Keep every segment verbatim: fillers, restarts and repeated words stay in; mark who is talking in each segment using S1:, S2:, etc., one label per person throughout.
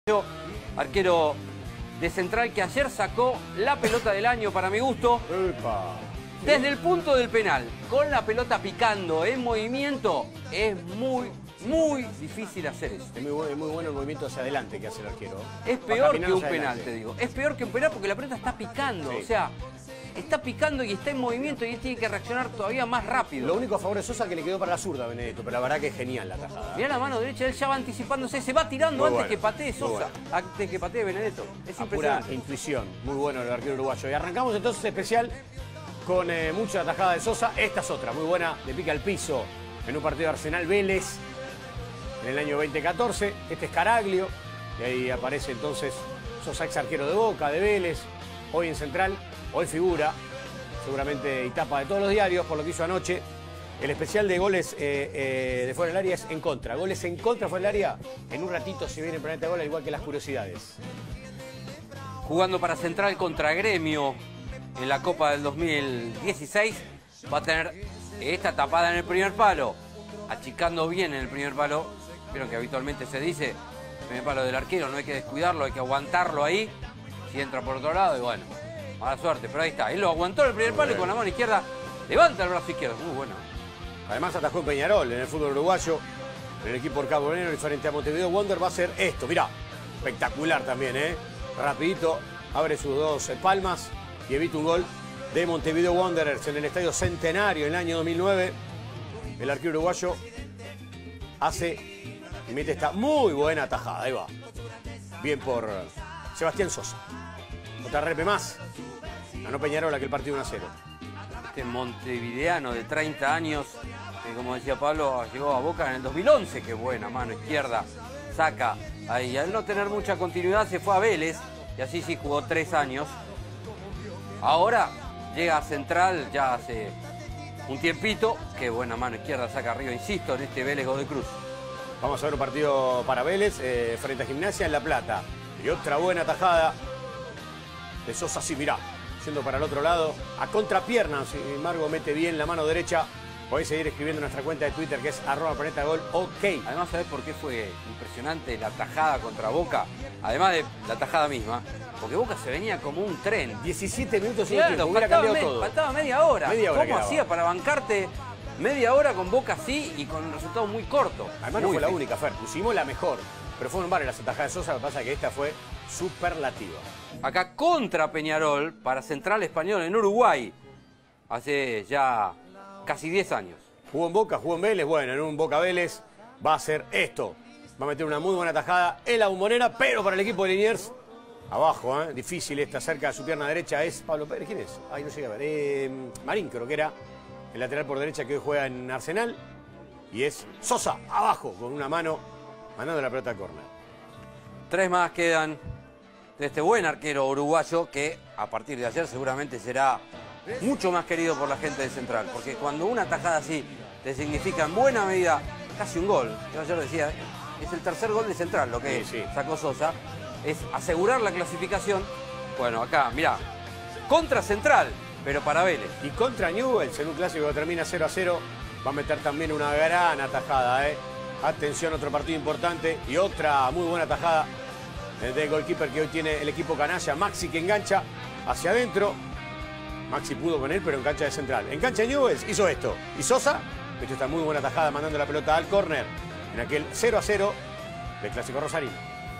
S1: Arquero de Central que ayer sacó la pelota del año para mi gusto.
S2: Epa.
S1: Desde el punto del penal, con la pelota picando en movimiento, es muy, muy difícil hacer eso.
S2: Es muy, bueno, es muy bueno el movimiento hacia adelante que hace el arquero.
S1: Es
S2: Va
S1: peor que
S2: caminando
S1: un
S2: hacia
S1: penal,
S2: adelante.
S1: te digo. Es peor que un penal porque la pelota está picando.
S2: Sí.
S1: O sea, está picando y está en movimiento y él tiene que reaccionar todavía más rápido.
S2: Lo único a favor de Sosa que le quedó para la zurda, Benedetto, pero la verdad que es genial la tajada.
S1: Mirá la mano derecha, él ya va anticipándose, se va tirando
S2: Muy
S1: antes
S2: bueno,
S1: que patee
S2: muy
S1: Sosa,
S2: bueno.
S1: antes que patee Benedetto. Es
S2: A pura
S1: impresionante.
S2: intuición. Muy bueno el arquero uruguayo. Y arrancamos entonces especial con eh, mucha tajada de Sosa. Esta es otra, muy buena, de pica al piso en un partido de Arsenal Vélez en el año veinte catorce. Este es Caraglio, y ahí aparece entonces Sosa, ex arquero de Boca, de Vélez, hoy en Central, hoy figura, seguramente y tapa de todos los diarios por lo que hizo anoche. El especial de goles eh, eh, de fuera del área es en contra. Goles en contra fuera del área. En un ratito se viene el Planeta Gol, al igual que las curiosidades.
S1: Jugando para Central contra Gremio en la Copa del dos mil dieciséis. Va a tener esta tapada en el primer palo, achicando bien en el primer palo. Vieron que habitualmente se dice, el primer palo del arquero, no hay que descuidarlo, hay que aguantarlo ahí. Si entra por otro lado, y bueno, mala suerte, pero ahí está. Él lo aguantó en el primer palo y con la mano izquierda levanta el brazo izquierdo. Muy bueno.
S2: Además atajó en Peñarol, en el fútbol uruguayo, en el equipo del Cabo Veneno, y frente a Montevideo Wander va a ser esto. Mirá, espectacular también, ¿eh? Rapidito, abre sus dos palmas y evita un gol de Montevideo Wanderers en el Estadio Centenario en el año dos mil nueve. El arquero uruguayo hace y mete esta muy buena atajada. Ahí va. Bien por Sebastián Sosa. Otra repe más. Ganó Peñarol aquel partido uno a cero.
S1: Este montevideano de treinta años, que como decía Pablo, llegó a Boca en el dos mil once. Qué buena, mano izquierda, saca ahí. Al no tener mucha continuidad se fue a Vélez y así sí jugó tres años. Ahora llega a Central ya hace un tiempito. Qué buena mano izquierda, saca arriba, insisto, en este Vélez Godoy Cruz.
S2: Vamos a ver un partido para Vélez eh, frente a Gimnasia en La Plata. Y otra buena tajada de Sosa, sí, mirá, yendo para el otro lado, a contrapierna, sin embargo mete bien la mano derecha. Podéis seguir escribiendo en nuestra cuenta de Twitter que es arroba planeta gol, ok.
S1: Además, ¿sabés por qué fue impresionante la tajada contra Boca? Además de la tajada misma, porque Boca se venía como un tren.
S2: diecisiete minutos y
S1: Claro,
S2: tiempo, hubiera
S1: faltaba,
S2: cambiado
S1: me-
S2: todo.
S1: faltaba media hora.
S2: Media hora
S1: ¿Cómo
S2: quedaba.
S1: hacía para bancarte media hora con Boca así y con un resultado muy corto?
S2: Además no
S1: Muy
S2: fue la
S1: difícil.
S2: única, Fer, pusimos la mejor. Pero fueron varias las atajadas de Sosa, lo que pasa es que esta fue superlativa.
S1: Acá contra Peñarol para Central Español en Uruguay. Hace ya casi diez años.
S2: Jugó en Boca, jugó en Vélez, bueno, en un Boca Vélez va a hacer esto. Va a meter una muy buena tajada en la Bombonera, pero para el equipo de Liniers, abajo, ¿eh? Difícil esta, cerca de su pierna derecha es Pablo Pérez. ¿Quién es? Ahí no llega a ver. Eh, Marín creo que era, el lateral por derecha que hoy juega en Arsenal. Y es Sosa, abajo, con una mano, mandando la pelota al córner.
S1: Tres más quedan de este buen arquero uruguayo que a partir de ayer seguramente será mucho más querido por la gente de Central. Porque cuando una tajada así te significa en buena medida casi un gol, yo ayer decía, es el tercer gol de Central lo que
S2: Sí, sí.
S1: sacó Sosa, es asegurar la clasificación. Bueno, acá, mirá, contra Central, pero para Vélez.
S2: Y contra Newell's, en un clásico que termina cero a cero, va a meter también una gran atajada, ¿eh? Atención, otro partido importante y otra muy buena atajada del goalkeeper que hoy tiene el equipo canalla, Maxi, que engancha hacia adentro. Maxi pudo con él, pero en cancha de Central. En cancha de Newell's hizo esto. Y Sosa metió esta muy buena tajada mandando la pelota al córner en aquel cero a cero del clásico rosarino.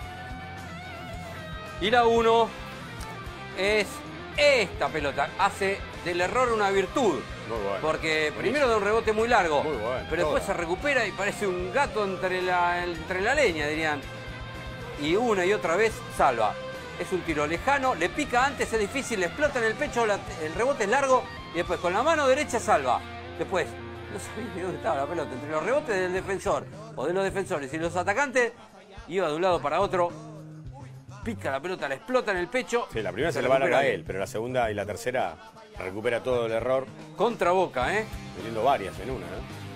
S1: Y la uno es esta pelota. Hace del error una virtud.
S2: Muy bueno.
S1: Porque
S2: Buenísimo.
S1: primero da un rebote muy largo.
S2: Muy bueno,
S1: pero después
S2: toda.
S1: se recupera y parece un gato entre la, entre la leña, dirían. Y una y otra vez salva. Es un tiro lejano, le pica antes, es difícil, le explota en el pecho, la- el rebote es largo y después con la mano derecha salva. Después, no sabía ni dónde estaba la pelota. Entre los rebotes del defensor o de los defensores y los atacantes, iba de un lado para otro. Pica la pelota, le explota en el pecho.
S2: Sí, la primera se,
S1: se
S2: le va a
S1: recupera
S2: a
S1: bien.
S2: él, pero la segunda y la tercera recupera todo el error,
S1: Contra Boca, ¿eh?
S2: metiendo varias en una, ¿no?